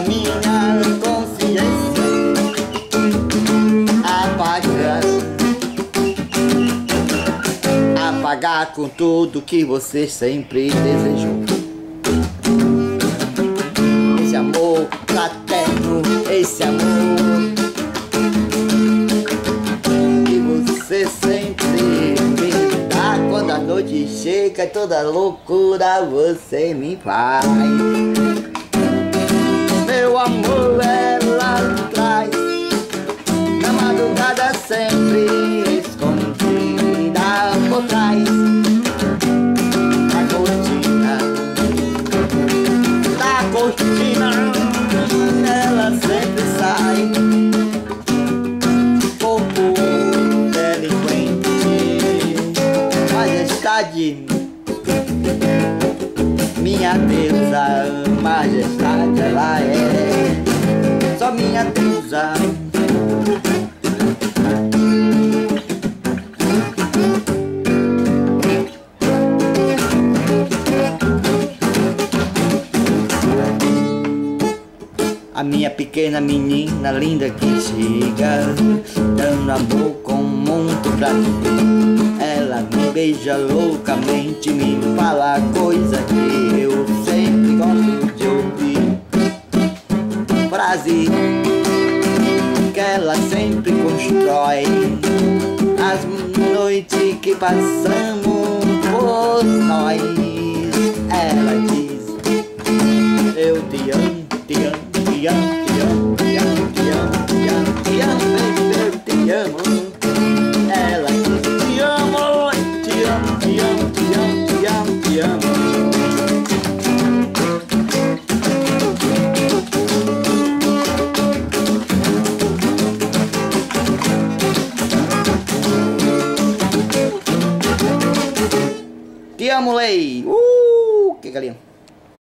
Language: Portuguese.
minha consciência apagar com tudo que você sempre desejou. Esse amor fraterno, esse amor que você sempre me dá. Quando a noite chega, toda loucura você me faz. Meu amor, ela traz na madrugada sempre escondida por trás da cortina, ela sempre sai. Corpo delinquente, majestade, minha deusa, majestade, ela é só minha deusa. A minha pequena menina linda que chega, dando amor com muito prazer. Ela me beija loucamente, me fala coisa que eu sempre gosto de ouvir. Frase que ela sempre constrói as noites que passamos por nós. Ela diz: eu te amo, te amo, te amo, te amo, te amo, te amo, te amo, te amo, eu te amo. Ela diz: te amo, te amo, te amo, te amo, te amo, te amo. Te amo, lei. Que galinha.